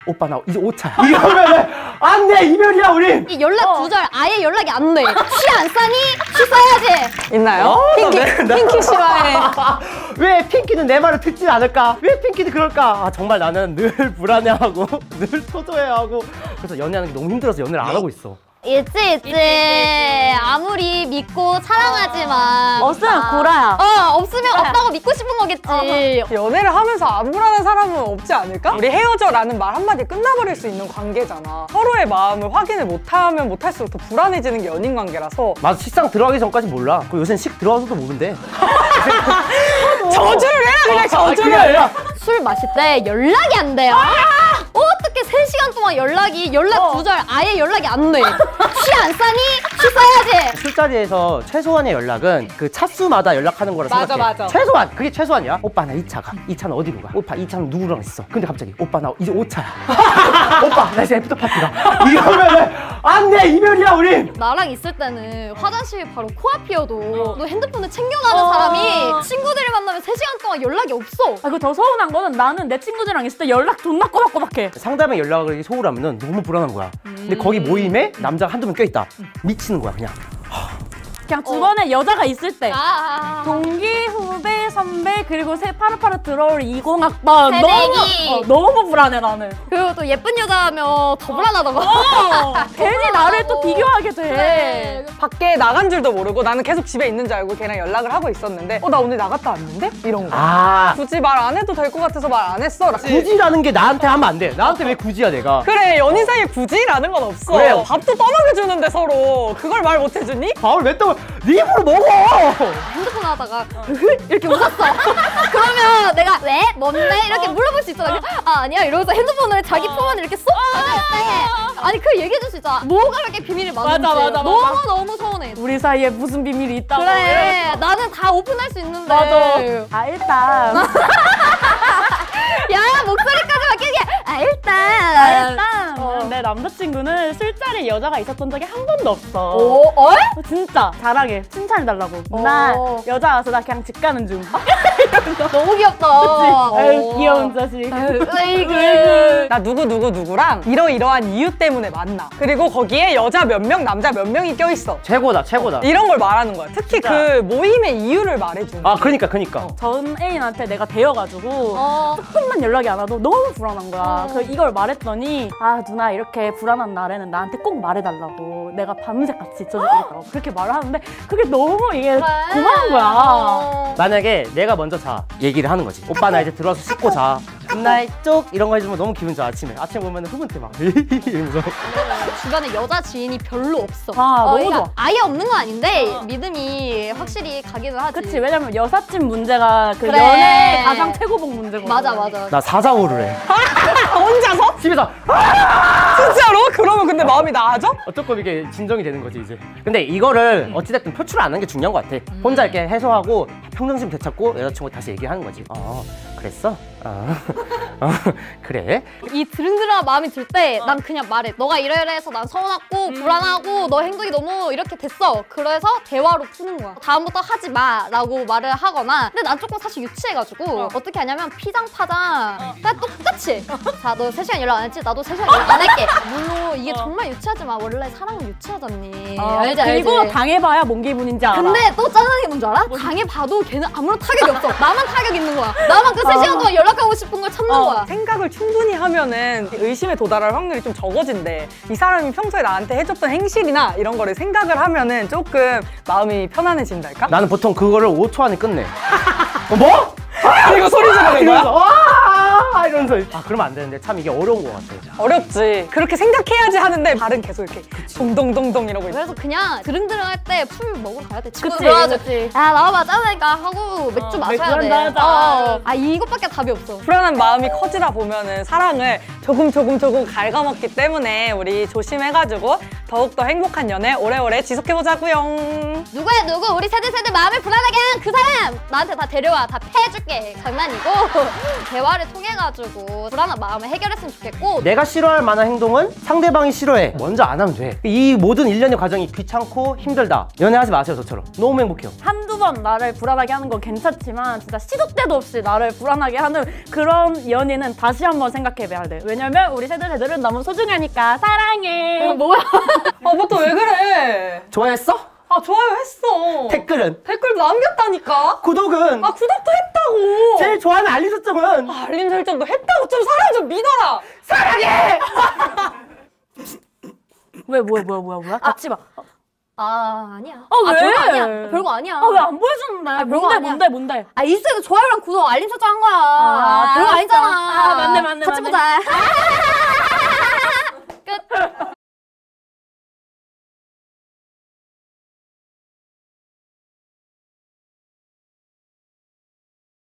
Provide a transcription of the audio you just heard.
오빠 나 이제 5차야. 이러면은 안 돼, 이별이야 우린. 이 연락 두절 아예 연락이 안 돼. 시 안 싸니? 시 써야지. 있나요? 핑키 싫어해. 왜 핑키는 내 말을 듣지 않을까? 왜 핑키는 그럴까? 아, 정말 나는 늘 불안해하고 늘 초조해하고 그래서 연애하는 게 너무 힘들어서 연애를 안 하고 있어. 있지. 아무리 믿고 사랑하지만 없으면 구라야. 없으면 없다고 믿고 싶은 거겠지. 연애를 하면서 안 불안한 사람은 없지 않을까? 우리 헤어져라는 말 한마디 끝나버릴 수 있는 관계잖아. 서로의 마음을 확인을 못하면 못할수록 더 불안해지는 게 연인 관계라서. 맞아, 식당 들어가기 전까지 몰라. 그 요새는 식 들어가서도 모른대. 저주를 해야 그냥 저주를. 그게 아니라 술 마실 때 연락이 안 돼요. 어떻게 3시간 동안 연락 두절 아예 연락이 안 돼. 시 안 싸니? 시 써야지. 술자리에서 최소한의 연락은 그 차수마다 연락하는 거라 생각해. 맞아. 최소한, 그게 최소한이야. 오빠 나 2차 가. 2차는 어디로 가? 오빠 2차는 누구랑 있어? 근데 갑자기 오빠 나 이제 5차야. 오빠 나 이제 애프터 파티가. 이러면은 안 돼, 이별이야 우린. 나랑 있을 때는 화장실 바로 코앞이어도 너 핸드폰을 챙겨가는 사람이 친구들을 만나면 3시간 동안 연락이 없어. 아, 그거 더 서운한 거는 나는 내 친구들이랑 있을 때 연락 존나 꼬박꼬박해. 상대방의 연락을 소홀하면 너무 불안한 거야. 근데 거기 모임에 남자가 한두 명 껴있다. 미치는 거야 그냥. 그냥 주변에 여자가 있을 때 동기, 후배, 선배, 그리고 파릇파릇 들어올 20학번 새내기. 너무 불안해 나는. 그리고 또 예쁜 여자면 더 불안하다고. 괜히 나를 또 비교하게 돼. 그래. 밖에 나간 줄도 모르고 나는 계속 집에 있는 줄 알고 걔랑 연락을 하고 있었는데 나 오늘 나갔다 왔는데? 이런 거. 굳이 말 안 해도 될 것 같아서 말 안 했어. 굳이라는 게 나한테 하면 안 돼. 나한테 왜 굳이야 내가. 그래, 연인 사이에 굳이라는 건 없어. 그래요. 밥도 떠먹여주는데 서로. 그걸 말 못 해주니? 밥을 왜 떠? 네 입으로 먹어. 핸드폰 하다가 이렇게 웃었어. 그러면 내가 왜? 뭔데? 이렇게 물어볼 수 있잖아. 아니야 이러면서 핸드폰을 자기 폰 안에 이렇게 쏙 아니 그걸 얘기해줄 수 있잖아. 뭐가 그렇게 비밀을 많은지. 맞아. 너무 서운해. 우리 사이에 무슨 비밀이 있다고. 그래 나는 다 오픈할 수 있는데. 아 일단 야 목소리까지 바뀌게. 일단 내 남자친구는 술자리에 여자가 있었던 적이 한 번도 없어. 진짜 잘하게 칭찬해달라고. 나 여자 와서 나 그냥 집 가는 중. 너무 귀엽다. 아유 귀여운 자식. 아이고. 나 누구랑 이러이러한 이유 때문에 만나. 그리고 거기에 여자 몇 명, 남자 몇 명이 껴있어. 최고다. 이런 걸 말하는 거야. 특히 진짜. 그 모임의 이유를 말해주는 거야. 아 그러니까. 전 애인한테 내가 데여가지고 조금만 연락이 안 와도 너무 불안한 거야. 이걸 말했더니 아 누나 이렇게 불안한 날에는 나한테 꼭 말해달라고. 내가 밤새 같이 지켜주겠다고 그렇게 말을 하는데 그게 너무 이게 고마운 거야. 만약에 내가 먼저 얘기를 하는 거지. 오빠 나 이제 들어와서 씻고 자. 굿나잇 쪽 이런 거 해주면 너무 기분 좋아. 아침에 보면 흐뭇해 막 이러면서. 주변에 여자 지인이 별로 없어. 너무 그러니까 좋아. 아예 없는 건 아닌데 믿음이 확실히 가기는 하지. 그치, 왜냐면 여사친 문제가 그 그래. 연애의 가장 최고봉 문제고. 맞아. 나 445를 해. 혼자서? 집에서 진짜로? 그러면 근데 마음이 나아져? 조금 이게 진정이 되는 거지 이제. 근데 이거를 어찌됐든 표출 안 하는 게 중요한 것 같아. 혼자 이렇게 해소하고 평정심 되찾고 여자친구 다시 얘기하는 거지. 그랬어? 그래? 이 드릉드릉한 마음이 들 때 난 그냥 말해. 너가 이래서 난 서운하고 불안하고 너 행동이 너무 이렇게 됐어. 그래서 대화로 푸는 거야. 다음부터 하지 마 라고 말을 하거나. 근데 난 조금 사실 유치해가지고 어떻게 하냐면 피장파장 그냥 똑같이 자 너 3시간 연락 안 했지? 나도 3시간 연락 안 할게. 물론 이게 정말 유치하지만 원래 사랑은 유치하잖니. 알지? 그리고 당해봐야 뭔 기분인지 알아. 근데 또 짜증나는 게 뭔지 알아? 당해봐도 걔는 아무런 타격이 없어. 나만 타격 있는 거야. 나만 그 3시간 동안 연락하고 싶은 걸 참는 거야. 생각을 충분히 하면은 의심에 도달할 확률이 좀 적어진대. 이 사람이 평소에 나한테 해줬던 행실이나 이런 거를 생각을 하면은 조금 마음이 편안해진달까? 나는 보통 그거를 5초 안에 끝내. 뭐? 그리고 소리 지르는 거야? 이러면서 그러면 안 되는데 참 이게 어려운 것 같아. 어렵지. 그렇게 생각해야지 하는데 발은 계속 이렇게 동동동동 이러고 있어. 그래서 그냥 드릉드릉할 때 풀 먹으러 가야 돼. 친구 그치, 들어와서 그치. 야 나와봐 짜증나니까 하고 맥주 마셔야 돼. 맞아. 이것밖에 답이 없어. 불안한 마음이 커지다 보면은 사랑을 조금 갉아먹기 때문에 우리 조심해가지고 더욱더 행복한 연애 오래오래 지속해보자고요. 누구야 누구 우리 세대 마음을 불안하게 한 그 사람 나한테 다 데려와 다 패해줄게. 장난이고 대화를 통해가지고 불안한 마음을 해결했으면 좋겠고. 내가 싫어할 만한 행동은 상대방이 싫어해. 먼저 안 하면 돼. 이 모든 일련의 과정이 귀찮고 힘들다. 연애하지 마세요 저처럼. 너무 행복해요. 한두 한번 나를 불안하게 하는 건 괜찮지만 진짜 시도 때도 없이 나를 불안하게 하는 그런 연인은 다시 한번 생각해봐야 돼. 왜냐면 우리 세대들은 너무 소중하니까 사랑해. 뭐야? 또 왜 그래? 좋아했어? 아, 좋아요 했어. 댓글은? 댓글도 남겼다니까? 구독은? 아, 구독도 했다고. 제일 좋아하는 알림 설정은? 아, 알림 설정도 했다고. 좀 사람 좀 믿어라. 사랑해! 왜 뭐야? 같이 봐. 아니야. 왜? 별거 아니야. 별거 아니야. 왜 안 보여주는데? 별거 아니야. 뭔데? 인스타에도 좋아요랑 구독 알림 설정 한 거야. 아, 별거 알았어. 아니잖아. 맞네. 같이 보자.